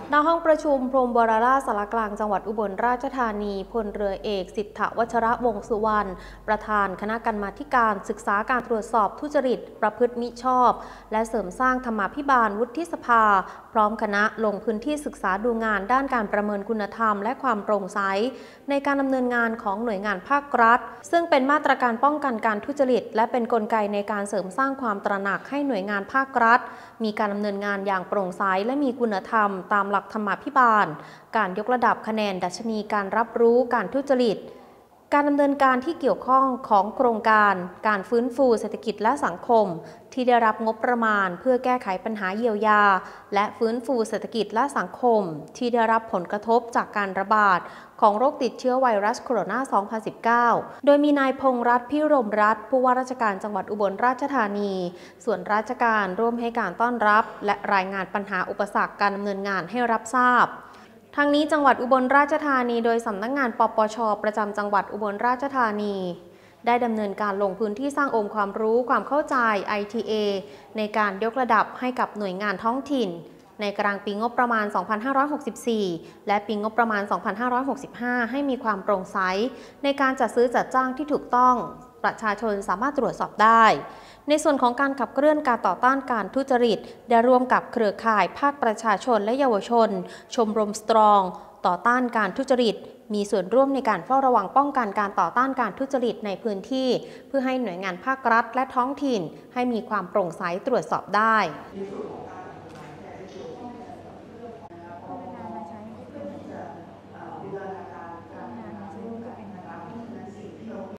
ณห้องประชุมพรหมวรราชสารกลางจังหวัดอุบลราชธานีพลเรือเอกสิทธวัชระวงศ์สุวรรณประธานคณะกรรมาธิการศึกษาการตรวจสอบทุจริตประพฤติมิชอบและเสริมสร้างธรรมาภิบาลวุฒิสภาพร้อมคณะลงพื้นที่ศึกษาดูงานด้านการประเมินคุณธรรมและความโปร่งใสในการดำเนินงานของหน่วยงานภาครัฐซึ่งเป็นมาตรการป้องกันการทุจริตและเป็นกลไกในการเสริมสร้างความตระหนักให้หน่วยงานภาครัฐมีการดำเนินงานอย่างโปร่งใสและมีคุณธรรมตามหลักธรรมาภิบาลการยกระดับคะแนนดัชนีการรับรู้การทุจริตการดำเนินการที่เกี่ยวข้องของโครงการฟื้นฟูเศรษฐกิจและสังคมที่ได้รับงบประมาณเพื่อแก้ไขปัญหาเยียวยาและฟื้นฟูเศรษฐกิจและสังคมที่ได้รับผลกระทบจากการระบาดของโรคติดเชื้อไวรัสโคโรนา 2019 โดยมีนายพงษ์รัตน์พิรมรัตน์ผู้ว่าราชการจังหวัดอุบลราชธานีส่วนราชการร่วมให้การต้อนรับและรายงานปัญหาอุปสรรคการดำเนินงานให้รับทราบทั้งนี้จังหวัดอุบลราชธานีโดยสำนักงานปปช.ประจำจังหวัดอุบลราชธานีได้ดำเนินการลงพื้นที่สร้างองค์ความรู้ความเข้าใจ ITA ในการยกระดับให้กับหน่วยงานท้องถิ่นในกลางปีงบประมาณ 2564 และปีงบประมาณ 2565 ให้มีความโปร่งใสในการจัดซื้อจัดจ้างที่ถูกต้องประชาชนสามารถตรวจสอบได้ในส่วนของการขับเคลื่อนการต่อต้านการทุจริตได้ร่วมกับเครือข่ายภาคประชาชนและเยาวชนชมรมสตรองต่อต้านการทุจริตมีส่วนร่วมในการเฝ้าระวังป้องกันการต่อต้านการทุจริตในพื้นที่เพื่อให้หน่วยงานภาครัฐและท้องถิ่นให้มีความโปร่งใสตรวจสอบได้